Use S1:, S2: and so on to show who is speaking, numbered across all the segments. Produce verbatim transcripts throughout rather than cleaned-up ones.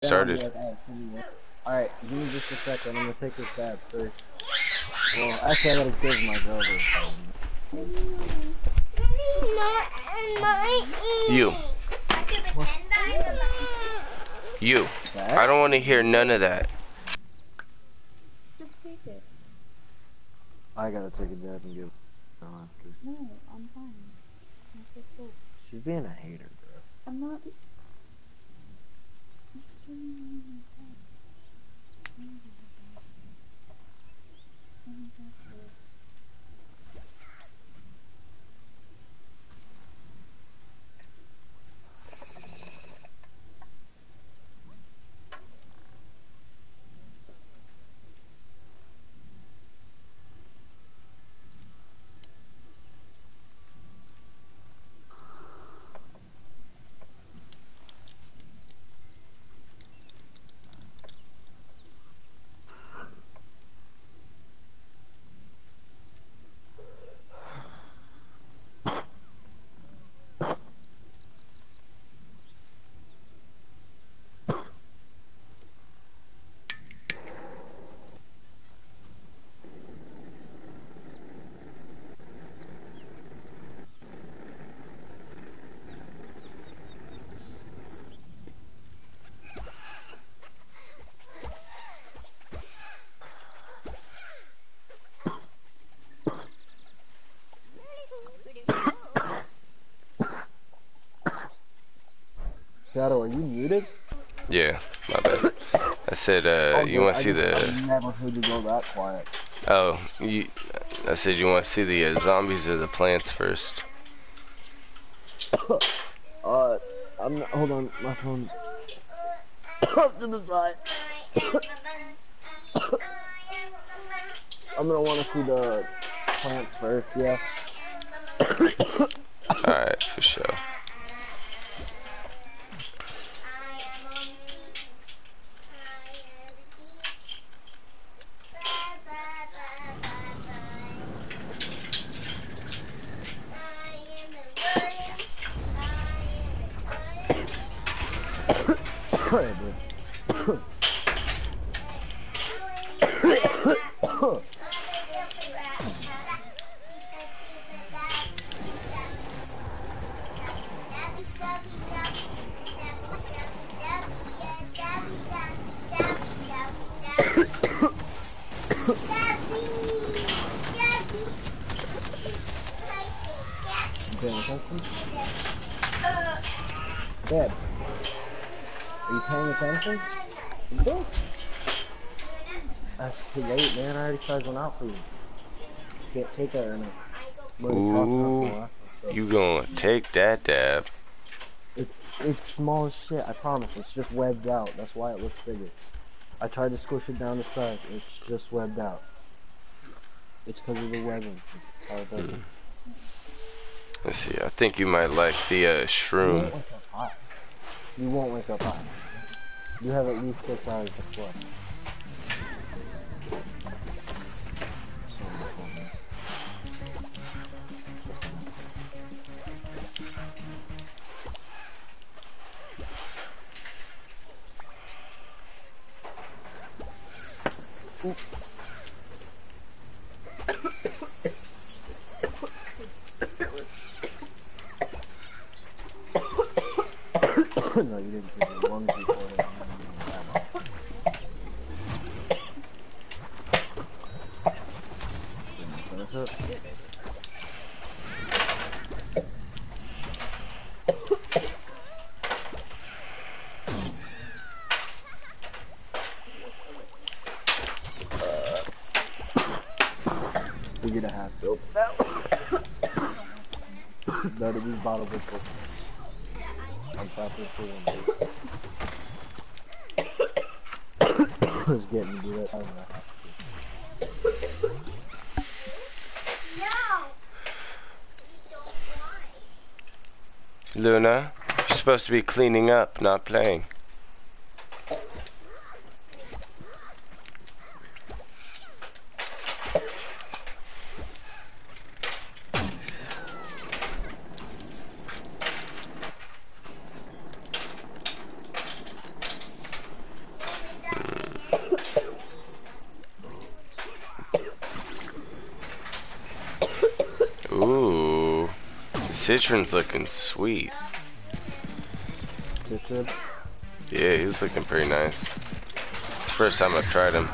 S1: started.
S2: Like, hey, alright, give me just a second. I'm gonna take this dab first. Well, actually, I gotta give my girl this.
S1: You. You.
S2: That?
S1: I don't want to hear none of that.
S3: Just take it.
S2: I gotta take a dab and give. No,
S3: No, I'm fine. I'm just cool.
S2: She's being a hater, bro.
S3: I'm not. I'm just doing my best. I'm desperate.
S2: Shadow, are you muted?
S1: Yeah, my bad. I said, uh,
S2: Oh,
S1: you
S2: dude,
S1: want to
S2: I
S1: see
S2: just-
S1: the...
S2: I never heard you go that quiet.
S1: Oh, you... I said you want to see the uh, zombies or the plants first.
S2: uh, I'm not, hold on, my phone. Up to the side. I'm gonna want to see the plants first, yeah.
S1: Alright, for sure.
S2: Alright, dude. Paying attention? Dad, are you paying attention? This? That's too late, man. I already charged one out for you. Can't take that right now.
S1: Ooh, you gonna take that dab.
S2: It's it's small as shit, I promise. It's just webbed out. That's why it looks bigger. I tried to squish it down the size. It's just webbed out. It's because of the webbing. That's how it does it.
S1: Mm. Let's see, I think you might like the uh,
S2: You
S1: shroom.
S2: won't wake up high. You won't wake up high. You have at least six hours to flush. Oop. No, you didn't put your lungs before that. Finish it. Figured I have to open that one. None of these bottles are full. I'm stopping for one. I was getting to do that. I don't know.
S1: Luna, you're supposed to be cleaning up, not playing. Citron's looking sweet.
S2: Citron?
S1: Yeah, he's looking pretty nice. It's the first time I've tried him.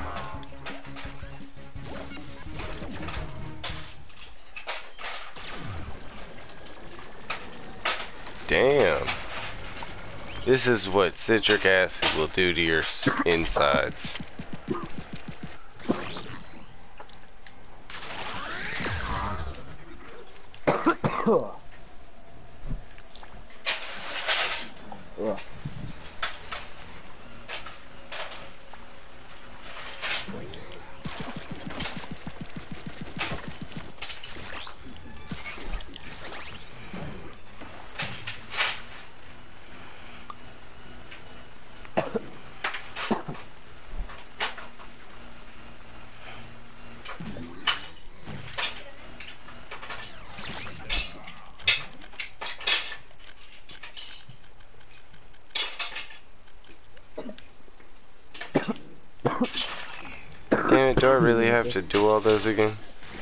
S1: Damn. This is what citric acid will do to your s- insides.
S2: Ugh.
S1: Damn it, do I really have to do all those again?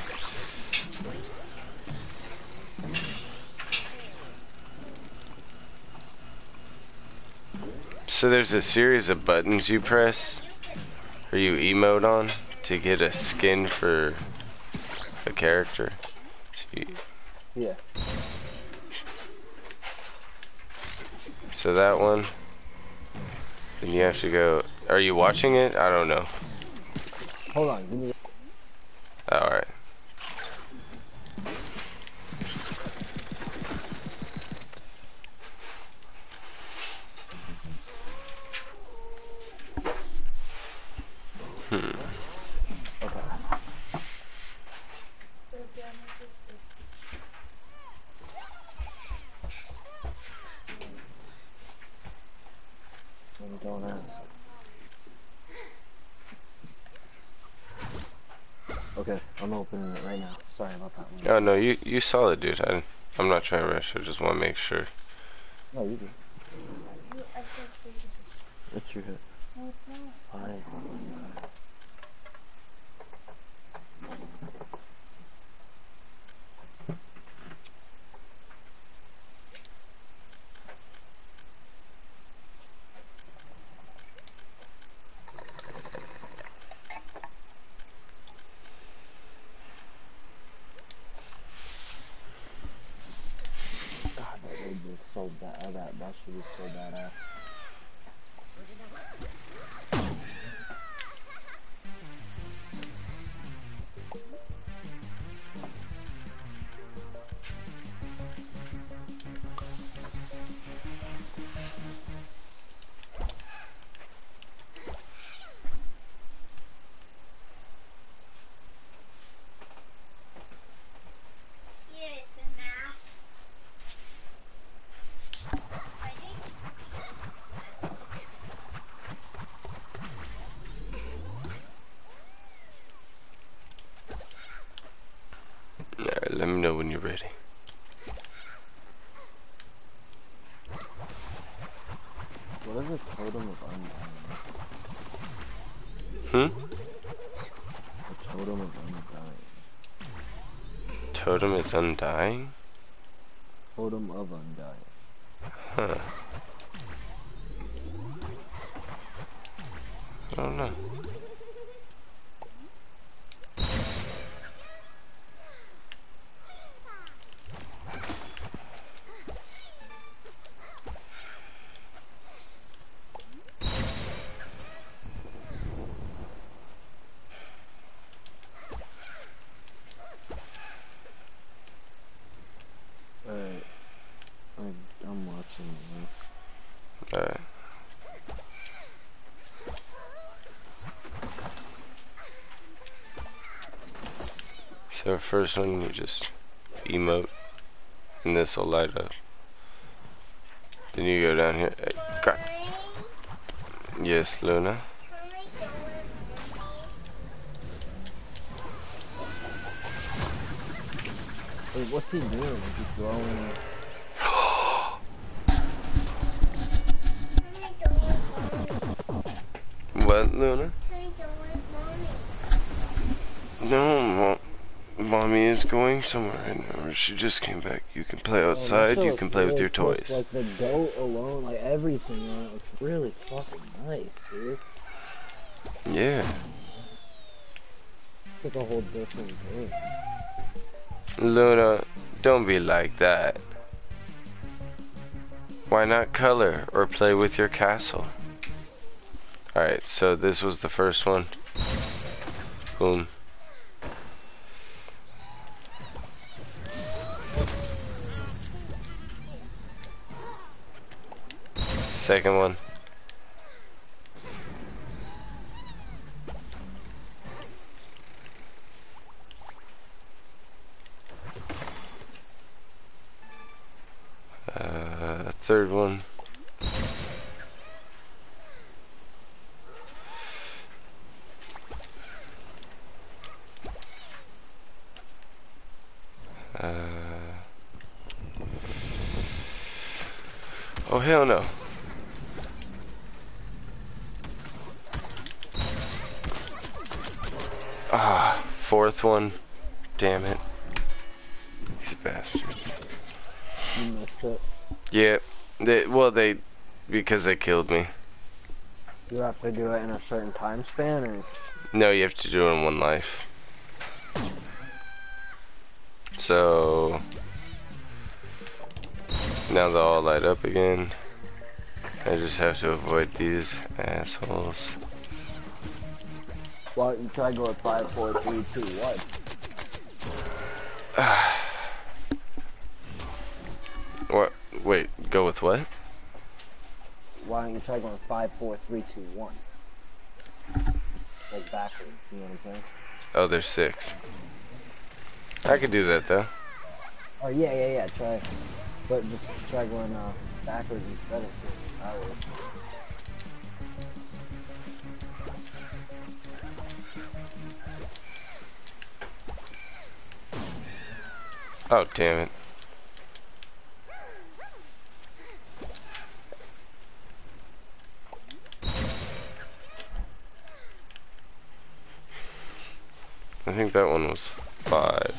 S1: So there's a series of buttons you press, or you emote on, to get a skin for a character. So, you,
S2: Yeah.
S1: so that one, then you have to go, are you watching it? I don't know.
S2: Hold on, give me.
S1: Alright. Hmm.
S2: Okay. Don't ask. Okay, I'm opening it right now. Sorry about that one.
S1: Oh no, you you saw it, dude. I, I'm not trying to rush. I just want to make sure.
S2: No, you do. It's your hit.
S3: No, it's not.
S2: Fine. God, that raid is so bad. That that shit is so badass.
S1: Alright, let me know when you're ready.
S2: What is a totem of undying?
S1: Hmm?
S2: A totem of undying.
S1: Totem is undying?
S2: Totem of undying.
S1: Huh. I don't know.
S2: Alright. I'm, I'm watching it now.
S1: Alright. So first one, you just emote, and this will light up. Then you go down here. Hey, God. Yes, Luna.
S2: Wait, what's he doing? Is he throwing?
S1: What, Luna? No, Mom. Mommy is going somewhere right now. She just came back. You can play
S2: Oh, that
S1: outside.
S2: shit
S1: You
S2: looks
S1: can play with
S2: really
S1: your
S2: cool.
S1: toys.
S2: Like the goat alone, like everything on it looks really fucking nice, dude.
S1: Yeah.
S2: It's like a whole different game.
S1: Luna, don't be like that. Why not color or play with your castle? Alright, so this was the first one. Boom. Second one. Uh, third one. Uh, oh hell no. Ah, fourth one. Damn it. These bastards.
S2: You missed it.
S1: Yeah. They, well, they, because they killed me.
S2: You have to do it in a certain time span, or
S1: No, you have to do it in one life. So now they'll all light up again. I just have to avoid these assholes.
S2: well, you try going five, four, three, two, one.
S1: What? Wait, go with what?
S2: Why don't you try going five, four, three, two, one? Like backwards, you know what I'm saying?
S1: Oh, there's six. I could do that though.
S2: Oh yeah, yeah, yeah. Try, but just try going uh, backwards instead of six. That way.
S1: Oh, damn it. I think that one was five.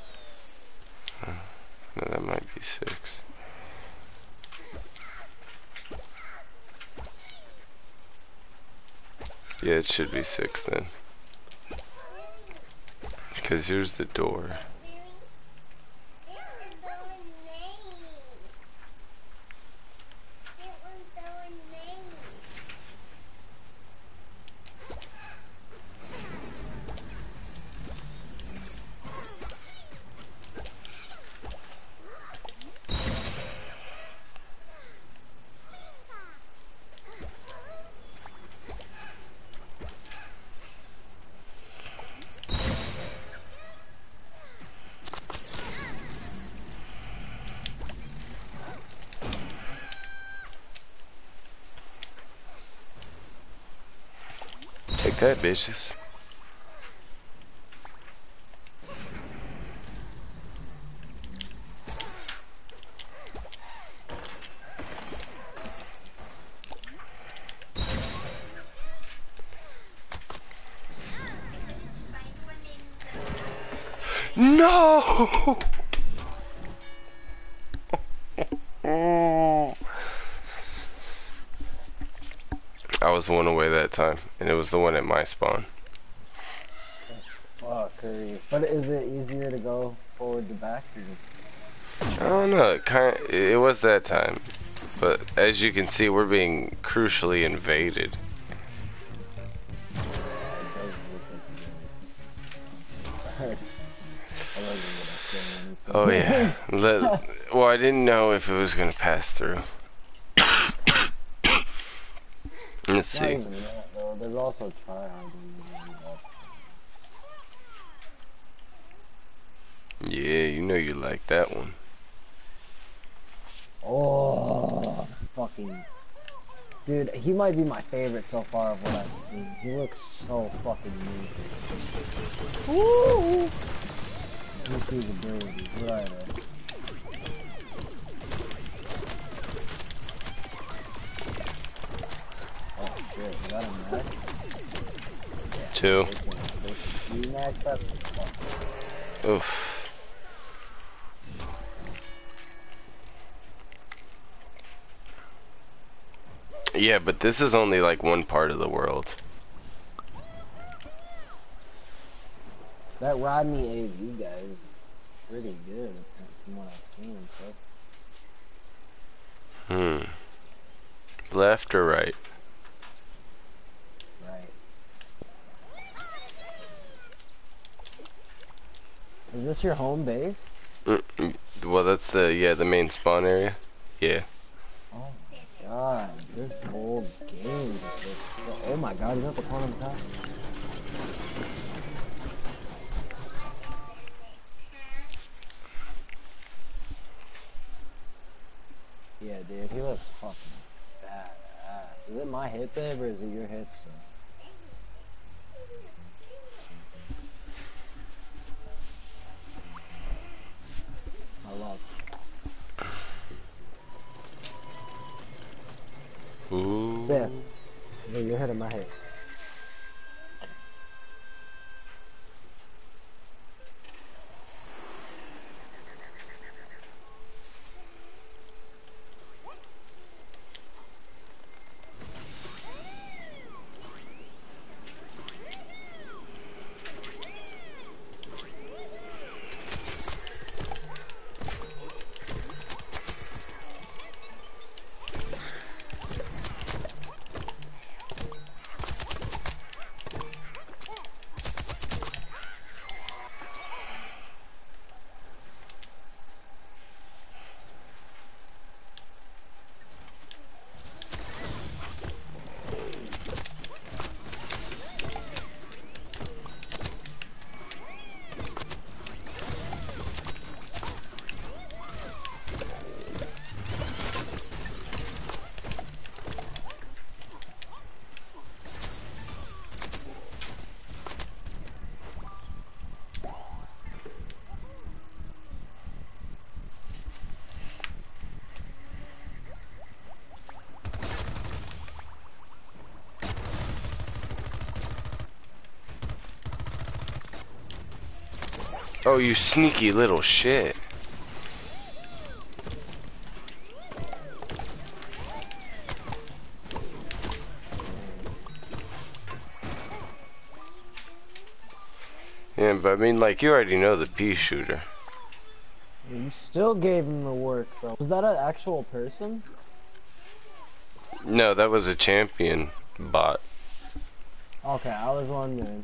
S1: No, that might be six. Yeah, it should be six then. Because here's the door. Take that, bitches. No! I was one away that time, and it was the one at my spawn.
S2: Fuck, Curry. But is it easier to go forward to back? Or...
S1: I don't know. It kind of, it was that time, but as you can see, we're being crucially invaded. Oh yeah. Let, well, I didn't know if it was gonna pass through. Let's
S2: Not
S1: see.
S2: even that, though. There's also tryhard.
S1: Yeah, you know you like that one.
S2: Oh, fucking. Dude, he might be my favorite so far of what I've seen. He looks so fucking neat. Woo! Let me see his abilities. Where are they? Oh shit, is that a max?
S1: Two.
S2: Three max? That's fuck.
S1: Oof. Yeah, but this is only like one part of the world.
S2: That Rodney A V guy is pretty good from what I've seen and stuff.
S1: Hmm. Left or right?
S2: Right. Is this your home base?
S1: Mm -mm. Well, that's the, yeah, the main spawn area. Yeah.
S2: Oh my god, this whole game just looks so... Oh my god, is that the pawn on the top? Yeah, dude, he looks fucking badass. Is it my hit, babe, or is it your hit still? I love it.
S1: Ooh.
S2: Yeah. Yeah, you're hitting my hit.
S1: Oh, you sneaky little shit. Yeah, but I mean, like, you already know the pea shooter.
S2: You still gave him the work, though. Was that an actual person?
S1: No, that was a champion bot.
S2: Okay, I was wondering.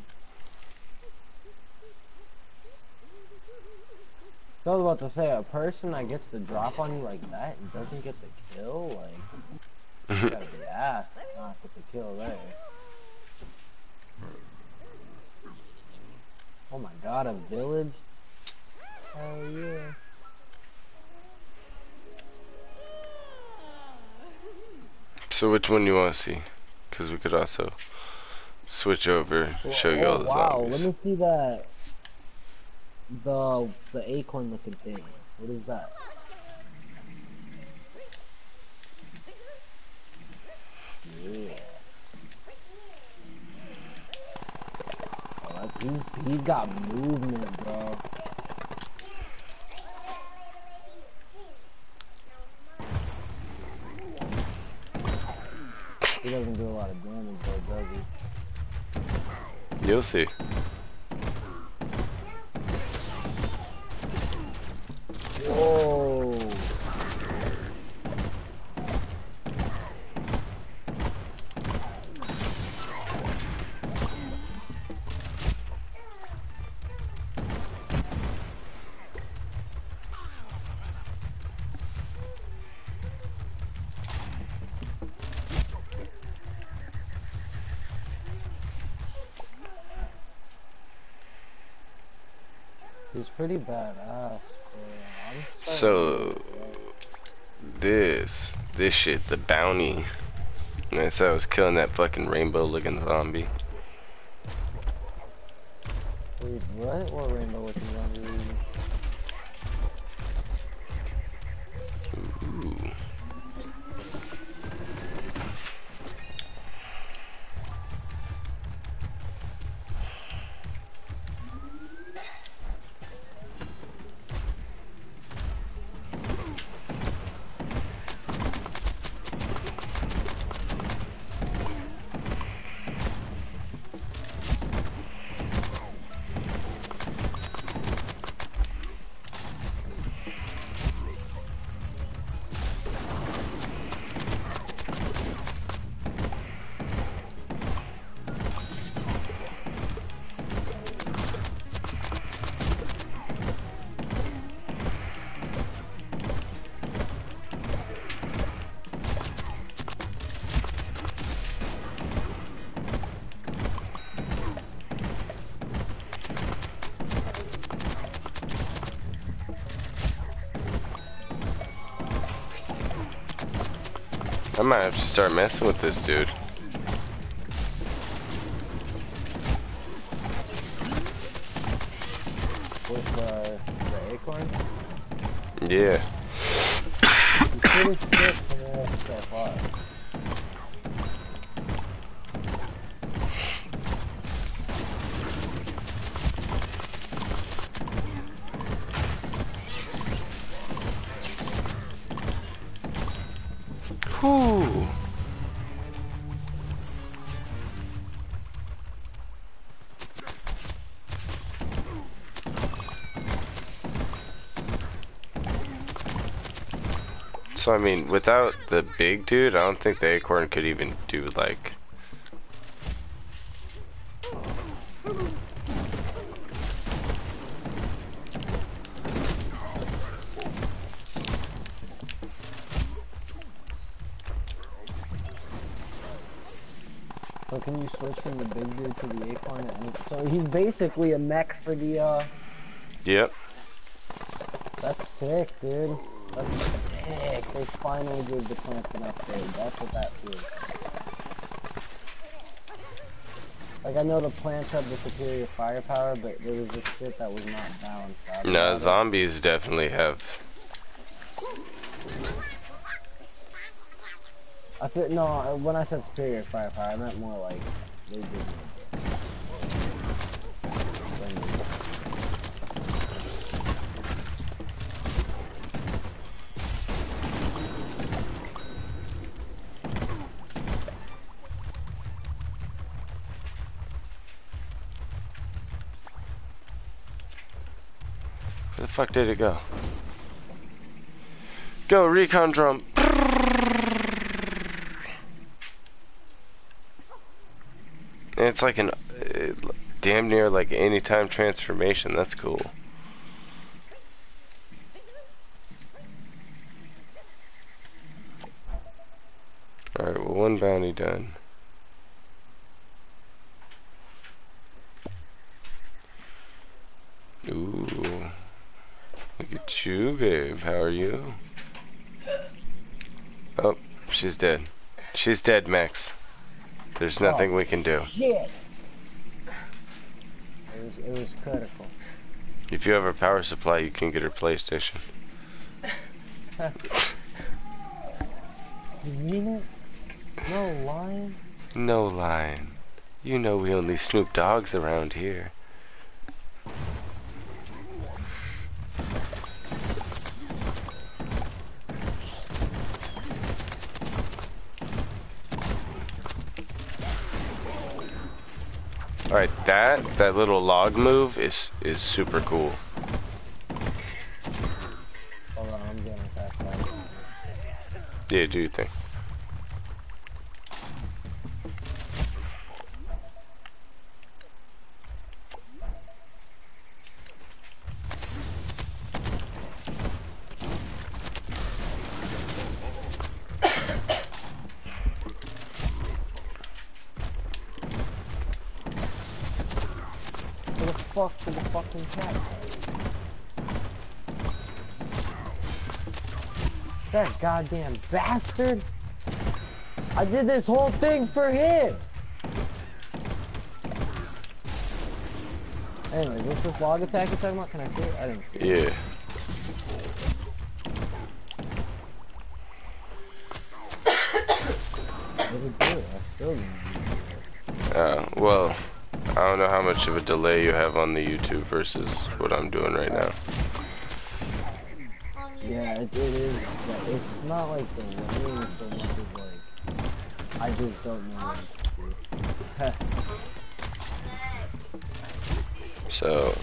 S2: I was about to say, a person that gets the drop on you like that and doesn't get the kill, like, you gotta be ass to not get the kill there. Oh my god, a village? Hell yeah.
S1: So which one you want to see? Because we could also switch over, show you all
S2: Oh
S1: the
S2: wow,
S1: zombies.
S2: let me see that. The, the acorn looking thing. What is that? Yeah. Oh, that, he's, he's got movement, bro. He doesn't do a lot of damage though, does he?
S1: You'll see.
S2: Whoa. He's pretty badass.
S1: So this this shit, the bounty. And that's how I was killing that fucking rainbow looking zombie.
S2: Wait, what? What rainbow looking zombie?
S1: Ooh. I might have to start messing with this dude.
S2: With uh, the acorn?
S1: Yeah.
S2: He's pretty sick from what I've so far.
S1: Whew. So I mean, without the big dude, I don't think the acorn could even do like.
S2: So can you switch from the big dude to the acorn? And so he's basically a mech for the, uh...
S1: Yep.
S2: That's sick, dude. That's sick. They finally gave the plants an upgrade. That's what that feels. Like, I know the plants have the superior firepower, but there was just shit that was not balanced out.
S1: No, zombies definitely have.
S2: I feel, no, when I said superior firepower, I meant more like they did more.
S1: Where the fuck did it go? Go, recon drum. And it's like an uh, damn near like anytime transformation. That's cool. Alright, well, one bounty done. Ooh. Look at you, babe. How are you? Oh, she's dead. She's dead, Max. There's nothing
S2: Oh,
S1: we can do.
S2: Shit! It was, it was critical.
S1: If you have a power supply, you can get her PlayStation.
S2: You mean it? No lying?
S1: No lying. You know we only snoop dogs around here. Alright, that that little log move is is super cool.
S2: Hold on, I'm getting back up.
S1: Yeah, do you think?
S2: Where the fuck did the fucking cat go? That goddamn bastard! I did this whole thing for him! Anyway, what's this log attack you're talking about? Can I see it? I didn't see it.
S1: Yeah.
S2: What did it do? I still didn't see it.
S1: Uh, well, I don't know how much of a delay you have on the YouTube versus what I'm doing right now.
S2: Yeah, it, it is. It's not like the rain so much as like I just don't know what to do.
S1: So,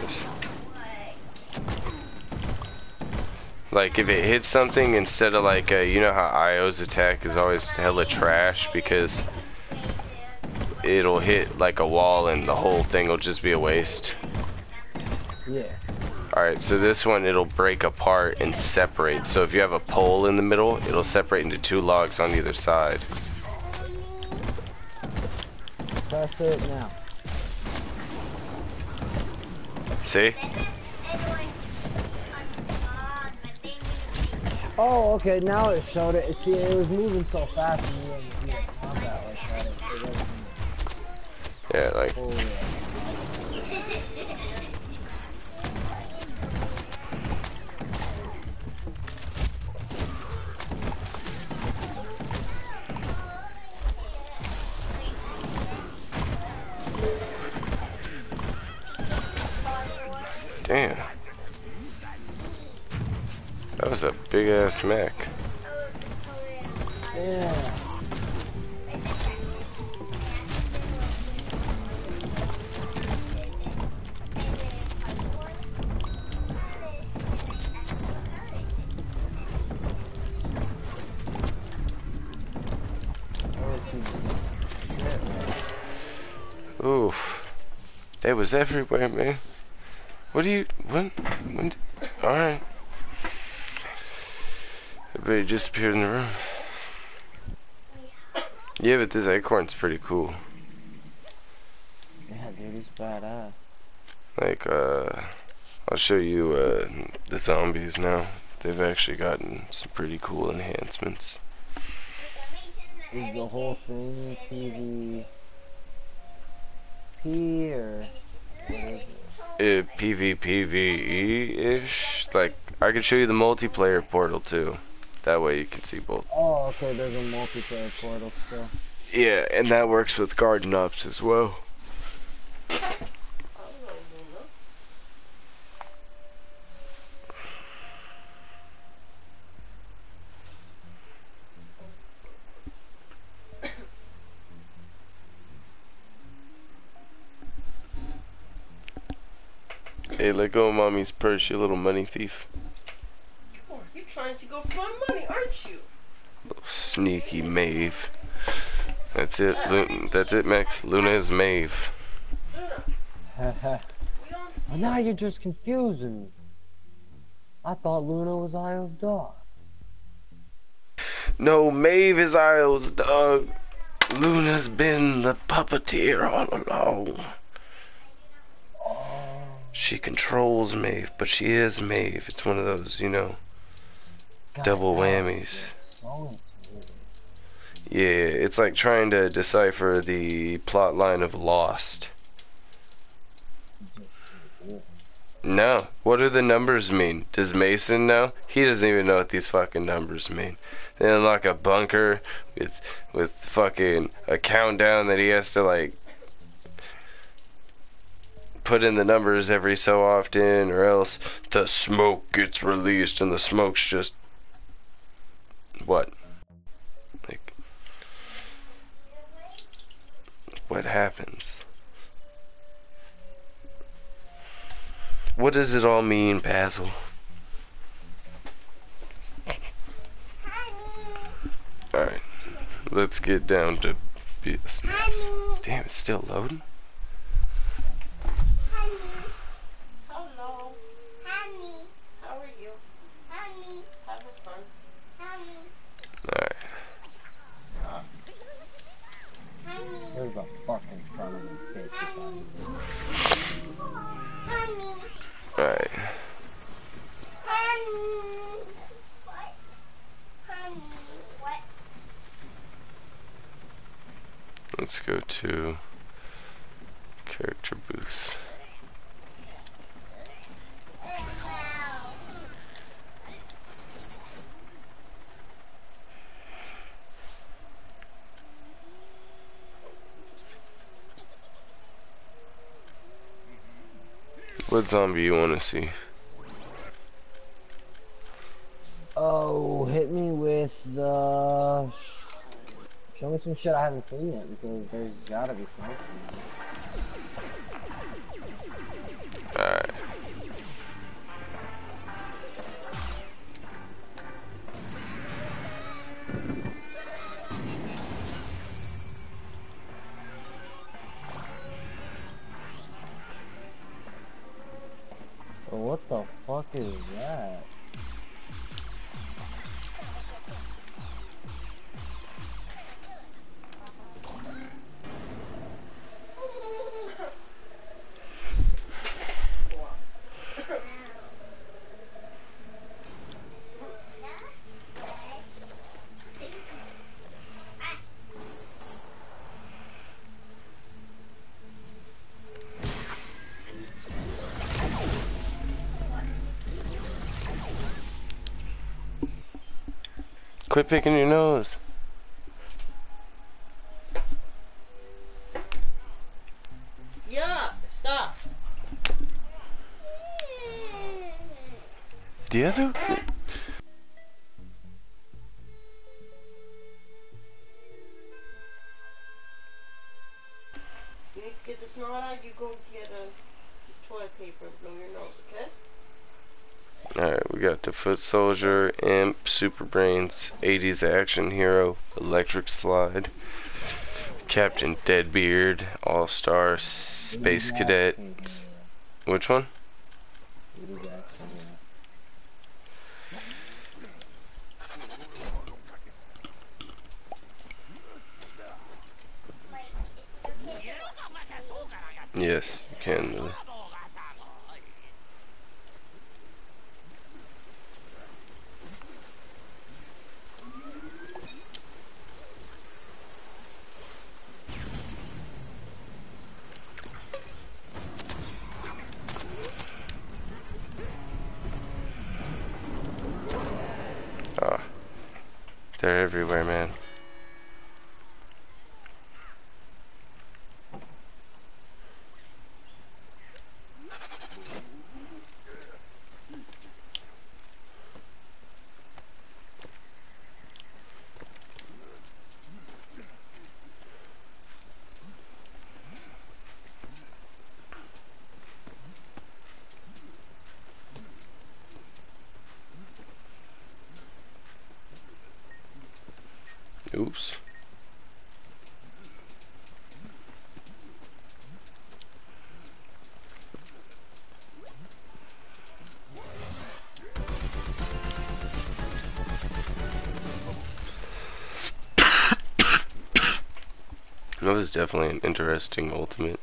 S1: like if it hits something instead of like, uh, you know how I O's attack is always hella trash because it'll hit like a wall and the whole thing will just be a waste.
S2: Yeah.
S1: Alright, so this one it'll break apart and separate. So if you have a pole in the middle, it'll separate into two logs on either side.
S2: Press it now.
S1: See?
S2: Oh, okay, now it showed it. See, it was moving so fast and you wouldn't see the combat like that. It, it wasn't.
S1: Yeah, like,
S2: Oh,
S1: damn. That was a big ass mech.
S2: yeah.
S1: Oof. It was everywhere, man. What do you, when, when, alright. Everybody disappeared in the room. Yeah, but this acorn's pretty cool.
S2: Yeah, dude, it's badass.
S1: Like, uh, I'll show you, uh, the zombies now. They've actually gotten some pretty cool enhancements.
S2: Is the whole thing P V P or what is it?
S1: Uh, PvPvE-ish. Like, I can show you the multiplayer portal too. That way you can see both.
S2: Oh, okay, there's a multiplayer portal still.
S1: Yeah, and that works with Garden Ops as well. Hey, let go of mommy's purse, you little money thief.
S4: Oh, you're trying to go for my money, aren't you?
S1: Little sneaky Maeve. That's it, Lu that's it, Max. Luna is Maeve.
S4: Luna,
S2: Haha.
S4: we don't
S2: Well, now you're just confusing me. I thought Luna was Io's dog.
S1: No, Maeve is Isle's dog. Luna's been the puppeteer all along.
S2: Oh.
S1: She controls Maeve, but she is Maeve. It's one of those, you know,
S2: God,
S1: double
S2: God,
S1: whammies.
S2: so intuitive.
S1: Yeah, it's like trying to decipher the plot line of Lost. No, what do the numbers mean? Does Mason know? He doesn't even know what these fucking numbers mean. They unlock a bunker with with fucking a countdown that he has to like put in the numbers every so often, or else the smoke gets released and the smoke's just what? Like, what happens? What does it all mean, Basil? Alright, let's get down to business. Damn, it's still loading?
S4: Hello. Honey. How are you? Honey. Having fun. Honey.
S1: Alright.
S2: There's a fucking son of a bitch.
S4: Honey. Honey.
S1: Alright.
S4: Honey. What? Honey. What?
S1: Let's go to character boost. What zombie you want to see?
S2: Oh, hit me with the... Show me some shit I haven't seen yet, because there's gotta be something.
S1: Alright.
S2: Oh, what the fuck is that?
S1: Quit picking your nose.
S4: Yuck! Stop.
S1: The other.
S4: You need to get the snot out. You go get a piece of toilet paper and blow your nose, okay?
S1: Alright, we got the Foot Soldier, Imp, Super Brains, eighties action hero, Electric Slide, Captain Deadbeard, All Star, Space Cadet. Which one? Yes, you can, Lily. Ah, they're everywhere, man. Oops. That was definitely an interesting ultimate.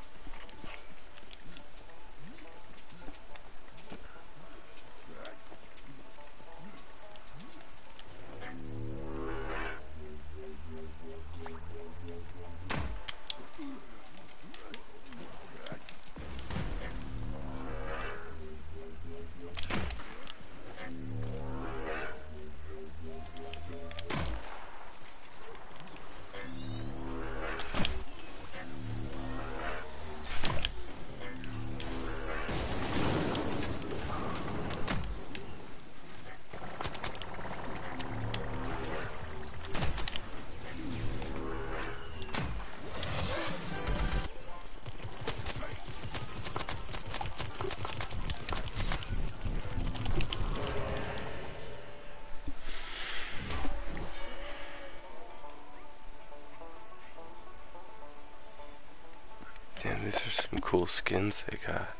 S1: Damn, these are some cool skins they got.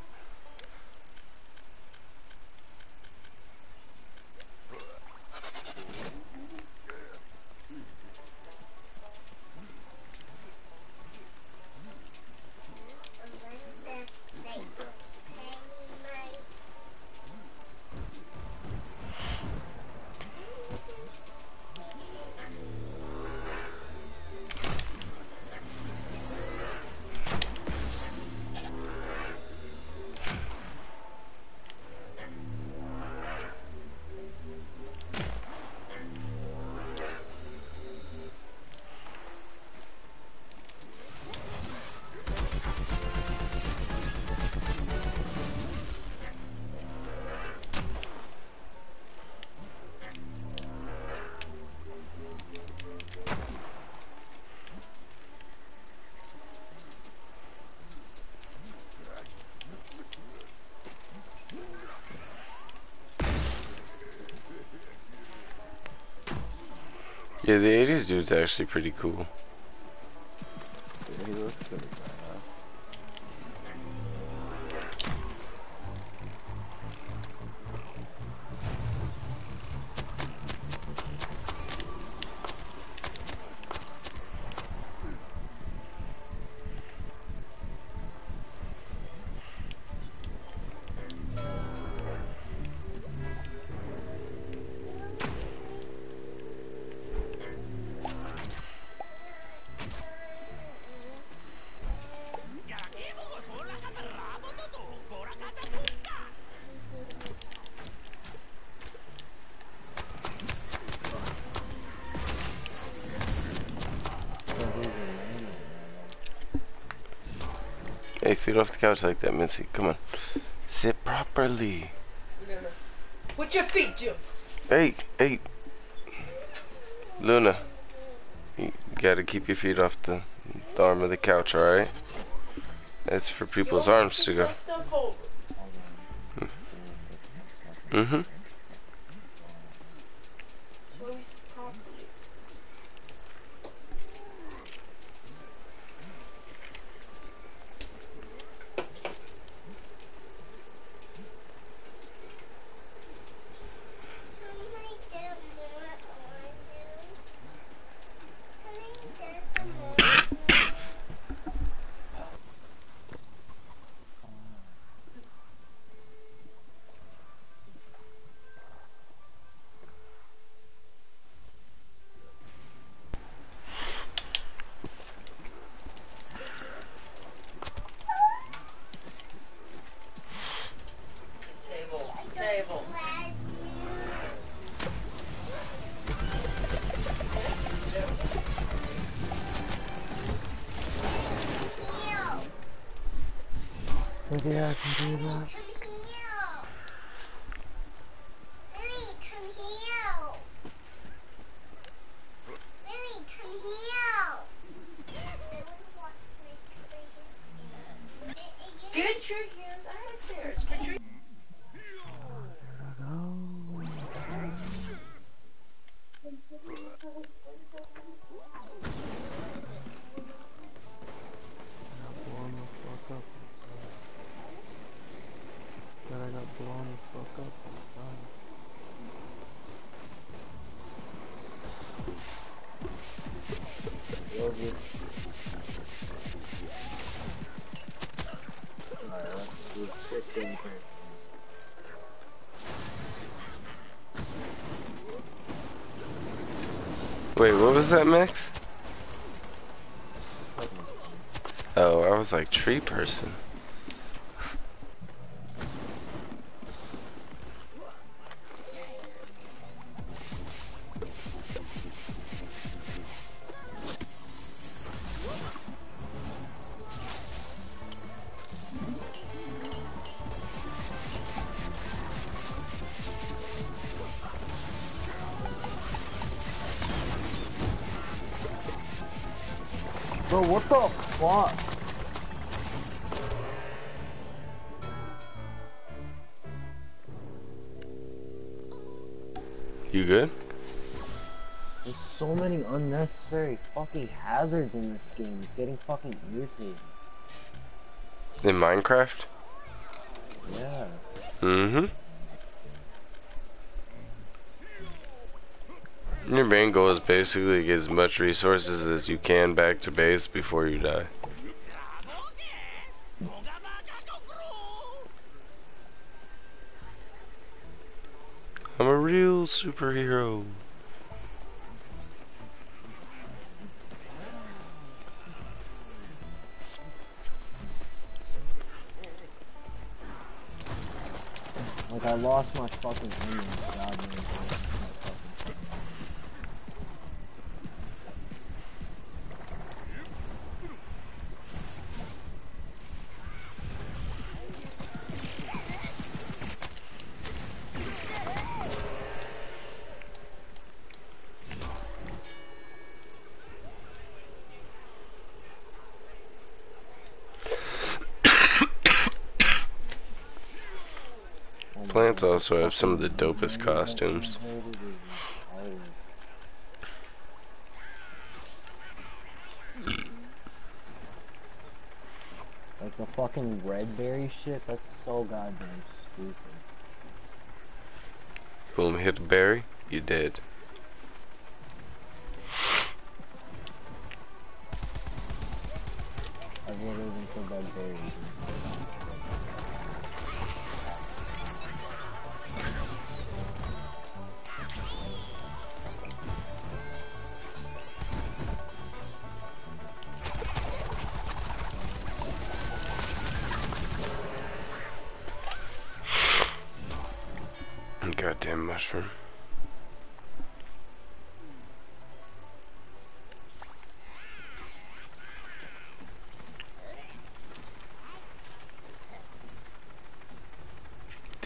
S1: Yeah, the eighties dude's actually pretty cool.
S5: Yeah, he looks good.
S1: Hey, feet off the couch like that, Missy. Come on. Sit properly.
S6: Luna. Put your feet, Jim.
S1: Hey, hey. Luna. You gotta keep your feet off the, the arm of the couch, alright? That's for people's arms to go.
S6: Stuff over.
S1: Mm-hmm.
S6: Swings properly. Table. Table.
S2: Cynthia, I can do that.
S4: Come here. Lily, come here. Lily, come here.
S6: Get your hands out of there. Get your
S2: Blown the fuck up. Then I got blown the fuck up. Love you. Alright, let's do six in here.
S1: Wait, what was that, Max? Oh, I was like tree person.
S2: Bro, what the fuck?
S1: You good?
S2: There's so many unnecessary fucking hazards in this game. It's getting fucking irritating.
S1: In Minecraft?
S2: Yeah.
S1: Mm-hmm. Your main goal is basically to get as much resources as you can back to base before you die. I'm a real superhero.
S2: Like, I lost my fucking onions. God knows where.
S1: Plants also have some of the dopest costumes.
S2: Like the fucking red berry shit, that's so goddamn stupid.
S1: Boom, hit a berry, you dead.
S2: I've literally been killed by berries.
S1: Goddamn mushroom.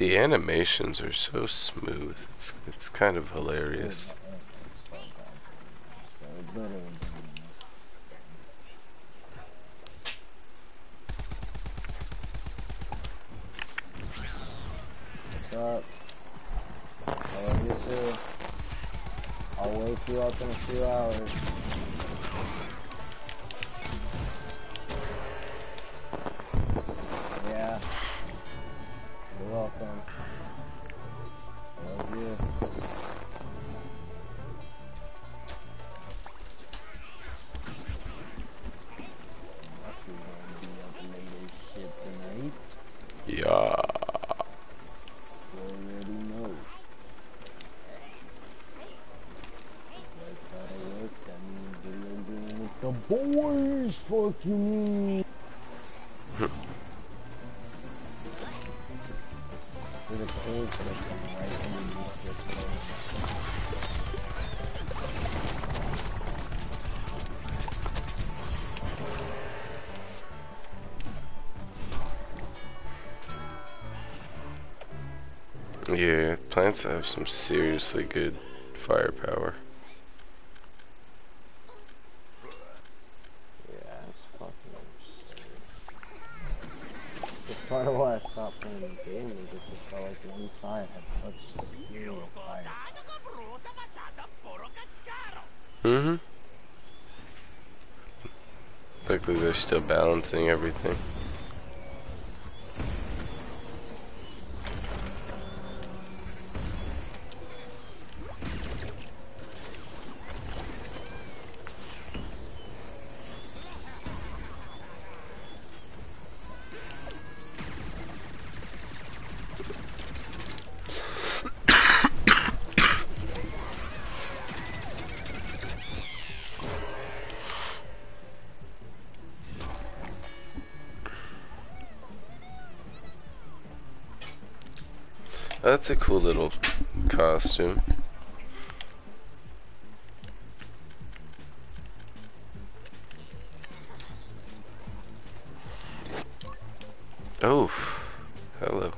S1: The animations are so smooth. It's it's kind of hilarious.
S2: What's up? I love you too. I'll wake you up in a few hours. Yeah. You're welcome. I love you. Roxy's gonna be up late as shit tonight.
S1: Yeah.
S2: You already know. Like how to work, that means video game with the boys fucking. There's a cave section right underneath this thing.
S1: Yeah, plants have some seriously good firepower.
S2: Yeah, it's fucking absurd. It's part of why I stopped playing the game was it just felt like the inside had such superior fire.
S1: Mm-hmm. Luckily they're still balancing everything. That's a cool little costume. Oh, hello.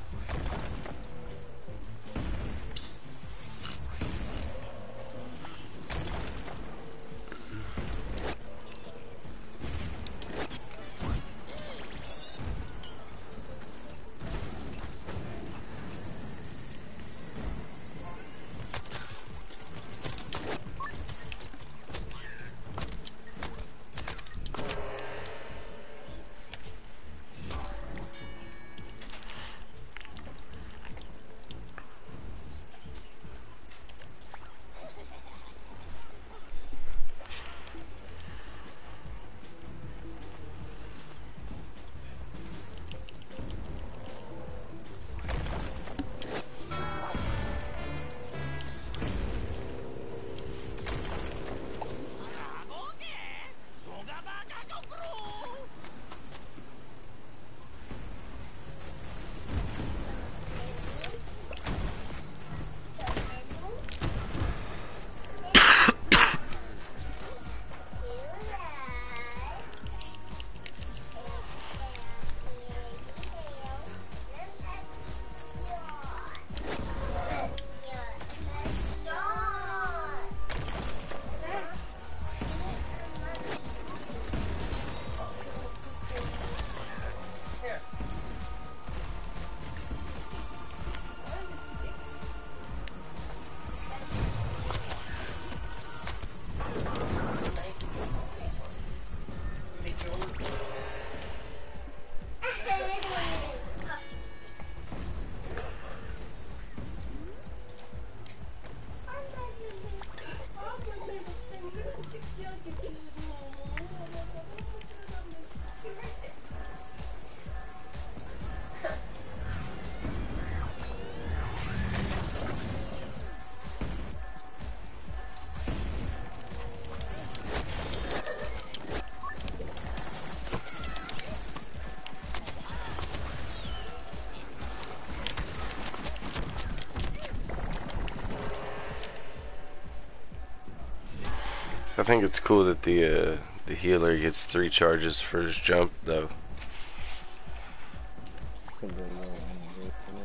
S1: I think it's cool that the uh, the healer gets three charges for his jump, though.
S2: It's a good little animation.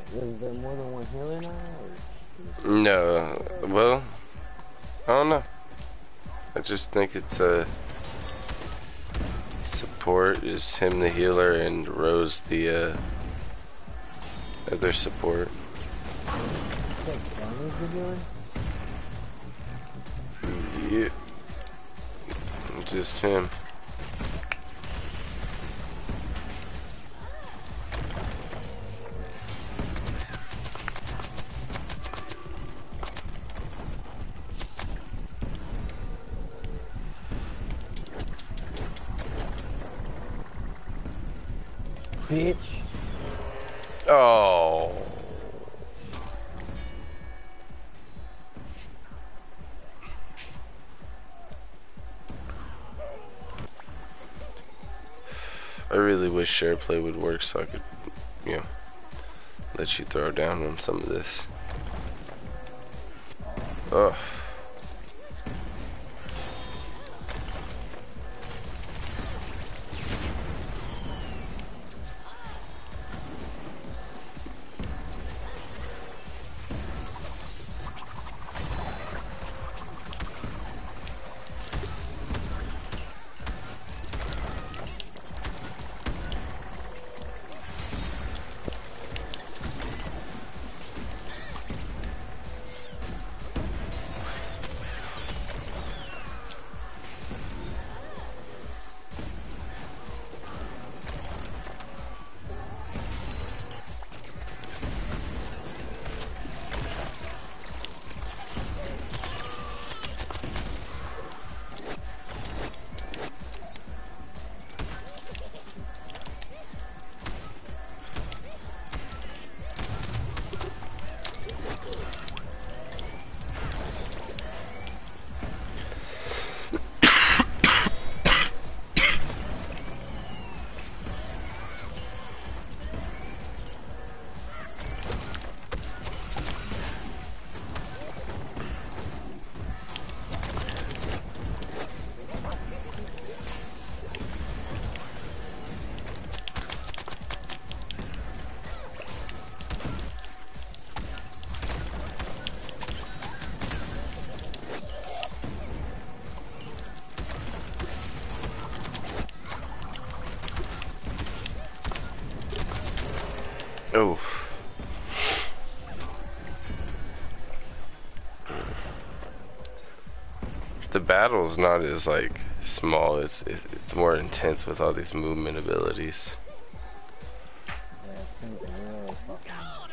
S2: Is there more than one healer now? Or
S1: No, well, I don't know. I just think it's a support is him the healer and Rose the uh, other support.
S2: is that Johnny's the healer?
S1: Yeah, just him.
S2: Bitch.
S1: Oh. I really wish share play would work so I could, you know, let you throw down on some of this. Ugh. Oh. The battle's not as like small, it's it's more intense with all these movement abilities.
S2: Yeah, it seems really fucking.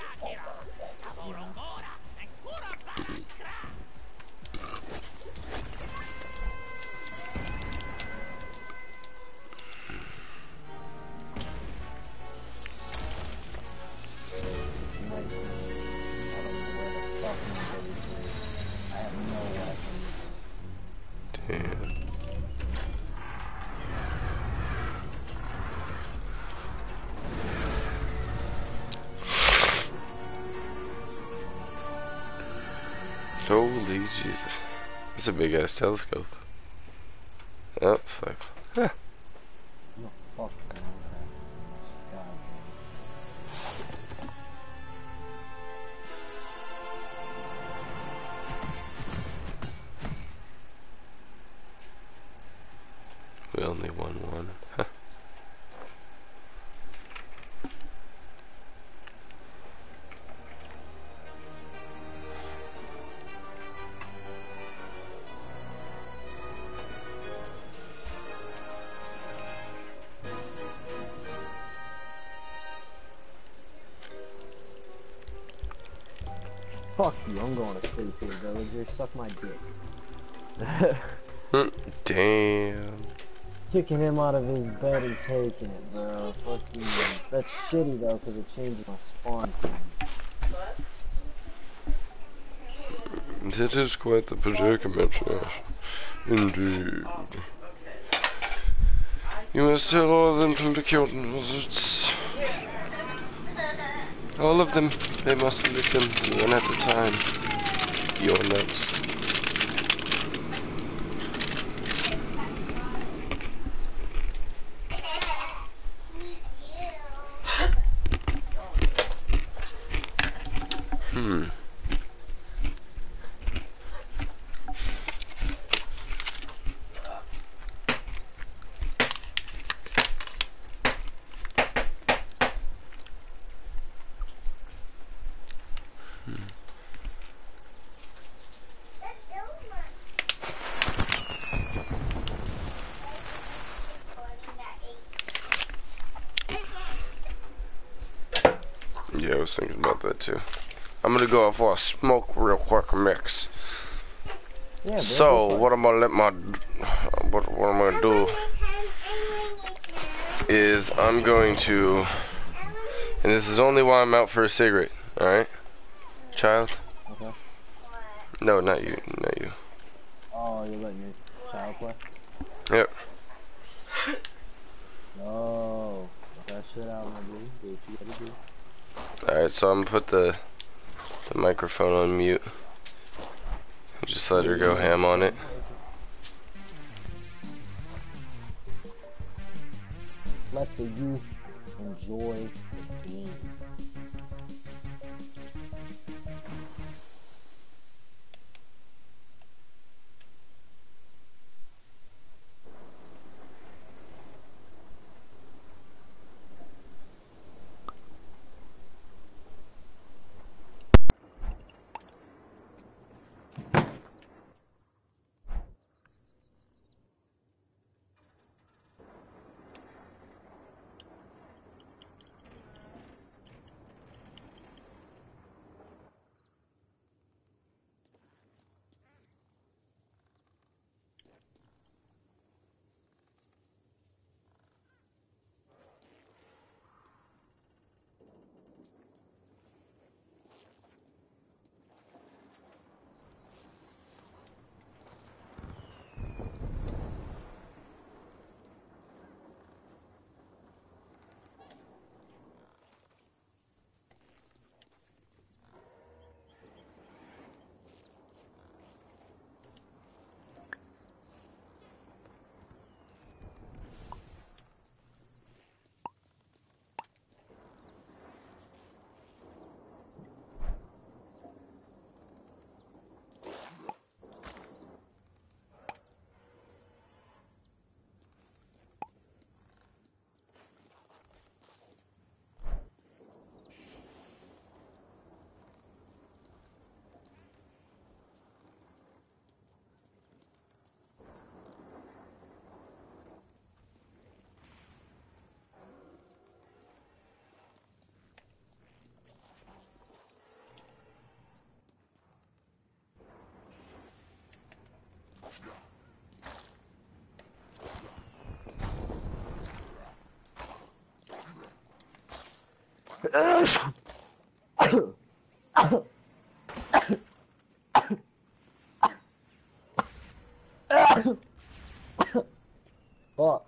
S1: Holy Jesus. That's a big ass telescope. Oh, fuck. Huh.
S2: No, fuck, man. God.
S1: We only won one. Huh.
S2: Fuck you, I'm going to sleep here, villager. Suck my dick.
S1: Damn.
S2: Kicking him out of his bed and taking it, bro. Fuck you. That's shitty though, because it changes my spawn time.
S1: This is quite the predicament, yes. Indeed. You must tell all of them to lick your nuts. All of them. They must lick them one at a time. Your nuts. Hmm. Yeah, I was thinking about that too. I'm gonna go out for a smoke real quick mix.
S2: Yeah, bro,
S1: So,
S2: go for it.
S1: what I'm gonna let my, what, what I'm gonna do is I'm going to, and this is only while I'm out for a cigarette, alright? Child?
S2: Okay.
S1: No, not you, not you.
S2: Oh, you're letting your child play?
S1: Yep.
S2: No. Get that shit out, my dude. Do what you gotta do.
S1: Alright, so I'm gonna put the, the microphone on mute. Just let her go ham on it.
S2: Let the youth enjoy the game. Fuck.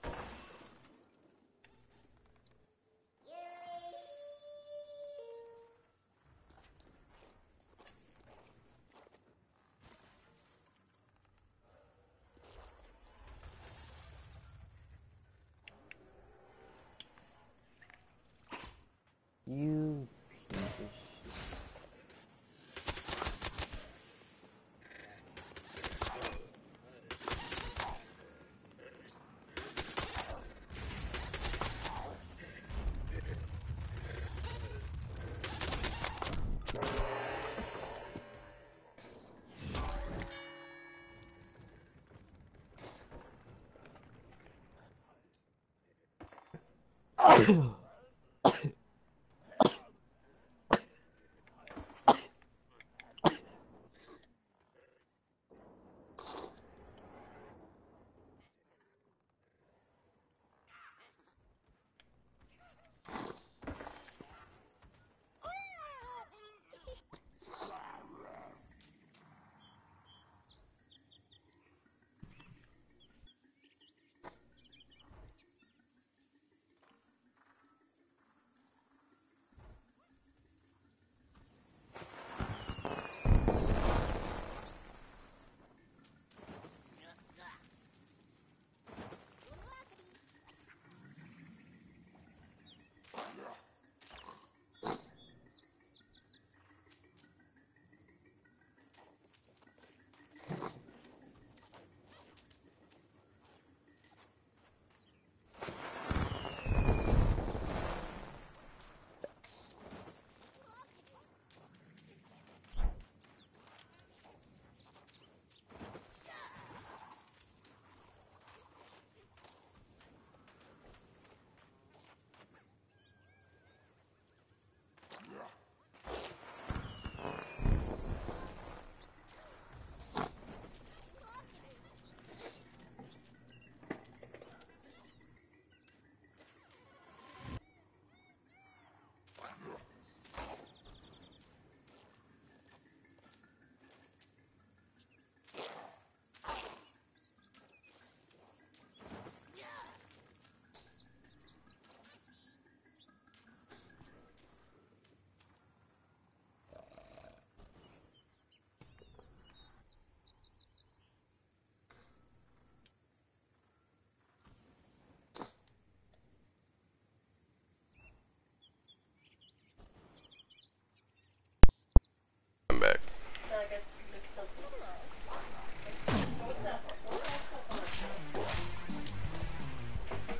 S2: You piece of shit.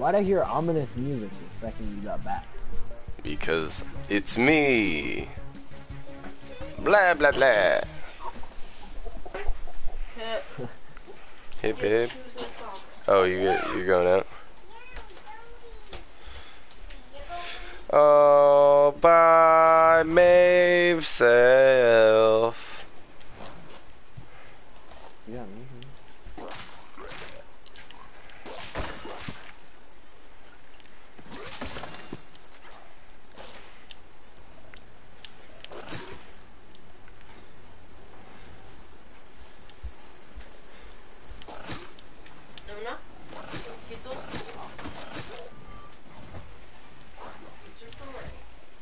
S2: Why'd I hear ominous music the second you got back?
S1: Because it's me. Blah blah blah.
S6: Hit.
S1: Hey babe.
S6: Shoes and socks.
S1: Oh, you get you're going out. All by myself.
S5: Yeah, me.
S6: Una. Poquitos. These are for Ray.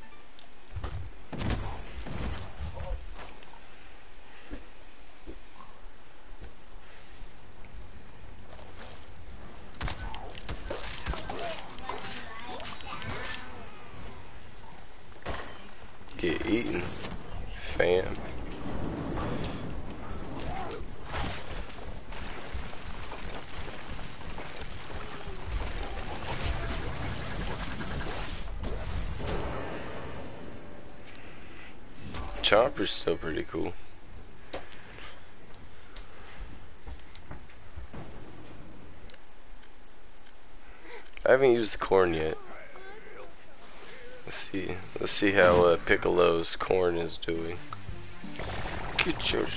S1: Get eaten, fam. Chopper's still pretty cool. I haven't used the corn yet. Let's see. Let's see how uh, Piccolo's corn is doing. Get yours.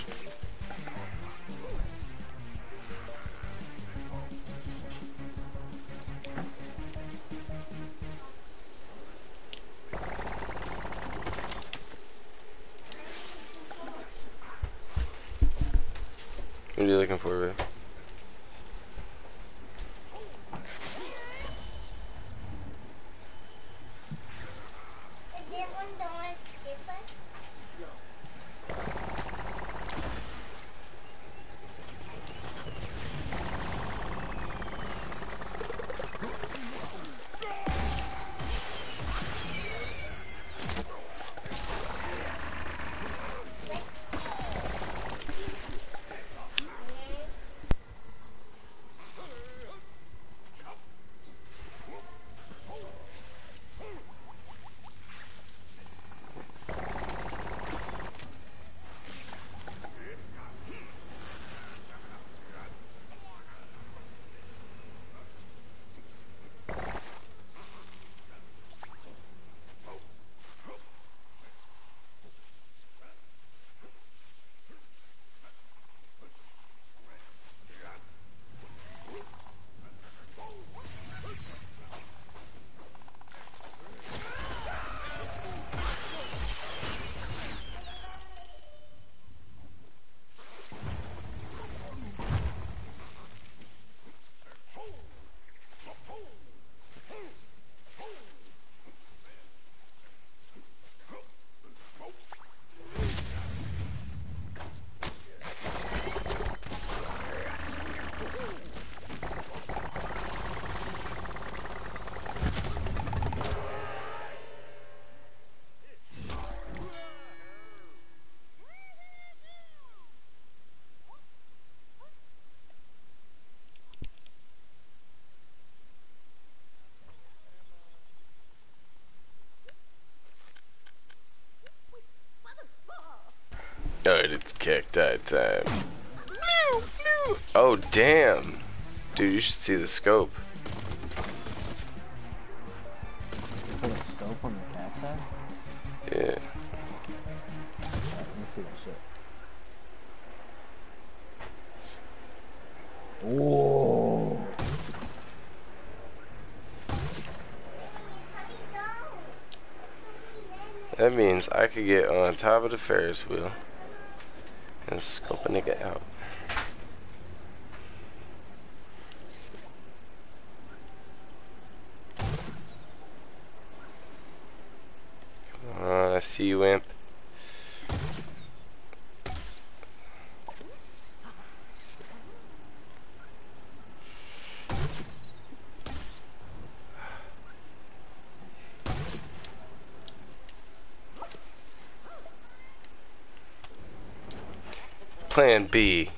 S1: What are you looking for, babe?
S4: Is that one the one skipper?
S1: Alright, it's cacti time. Oh, damn. Dude, you should see the scope.
S2: Put a scope on the cat side?
S1: Yeah.
S2: Alright, let me see that shit. Whoa.
S1: That means I could get on top of the Ferris wheel and scope a nigga out. Come on, I see you, imp. Plan B.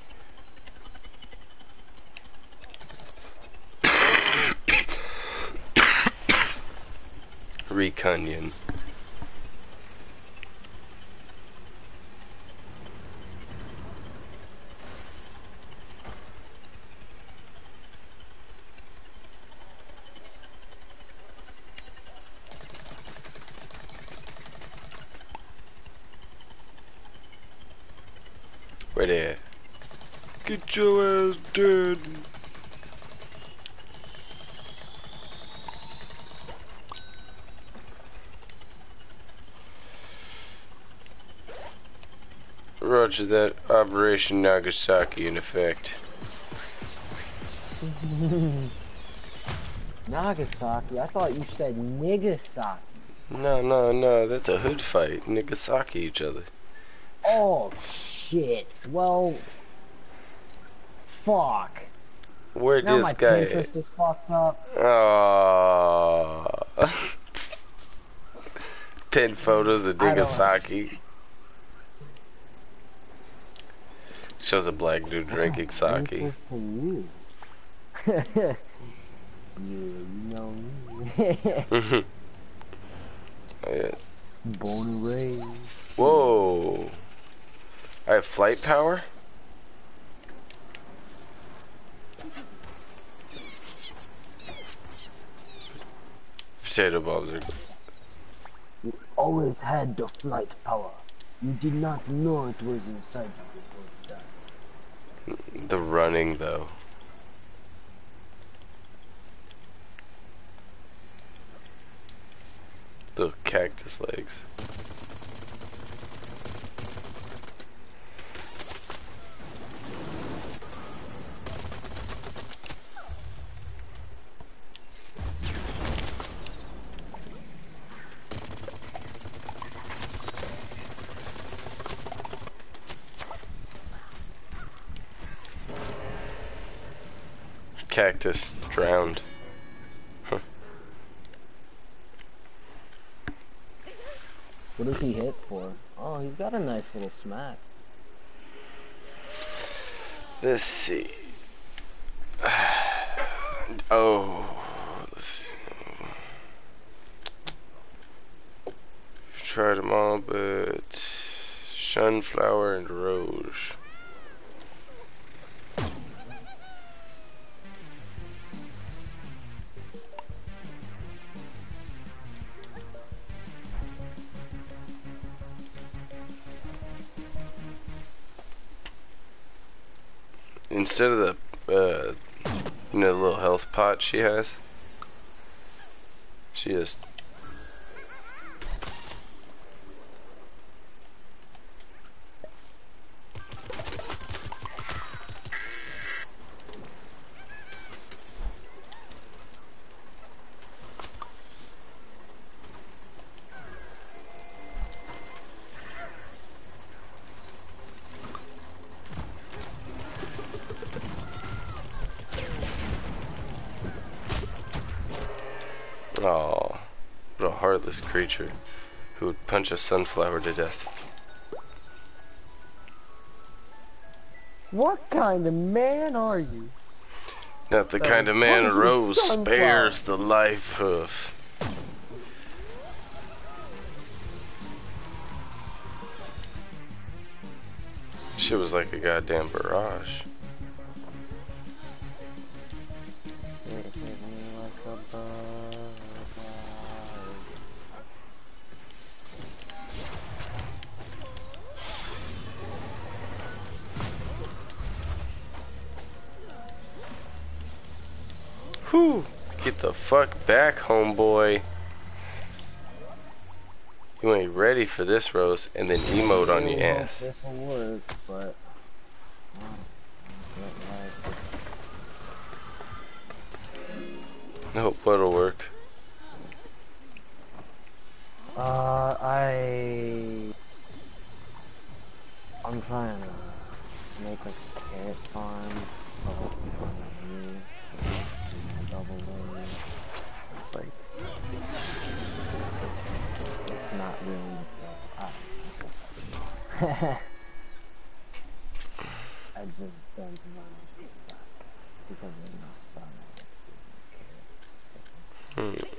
S1: Recunion. Where they at? Get your ass dead. Roger that. Operation Nagasaki in effect.
S2: Nagasaki? I thought you said Nigasaki.
S1: No, no, no. That's a hood fight. Nagasaki each other.
S2: Oh, shit. Well, fuck.
S1: Where'd
S2: Now
S1: this
S2: my
S1: guy
S2: Pinterest is fucked up.
S1: Oh. Pin photos of
S2: I don't-
S1: Nagasaki. Shows a black dude drinking sake.
S2: Princess to you. Yeah, you know me.
S1: Oh, yeah.
S2: Born and raised.
S1: Whoa. I have flight power? Potato bombs are...
S2: You always had the flight power. You did not know it was inside you before you died.
S1: The running, though. The cactus legs. Cactus drowned. Huh.
S2: What does he hit for? Oh, he's got a nice little smack.
S1: Let's see. Oh, let's see. Tried them all, but sunflower and rose. Instead of the, uh, you know, the little health pot she has, she just... Oh, what a heartless creature who would punch a sunflower to death.
S2: What kind of man are you?
S1: Not the
S2: That
S1: kind of man a
S2: punches
S1: rose
S2: sunflower.
S1: spares the life of. Shit was like a goddamn barrage. Whew. Get the fuck back, homeboy. You ain't ready for this, Rose, and then emote on your ass.
S2: This will work, but
S1: No, what'll work?
S2: uh, I I'm trying to make like a carrot farm. So double win. It's like it's not really. Uh, I, I just don't want to do that because there's no sun. I don't do carrots.
S1: Hmm.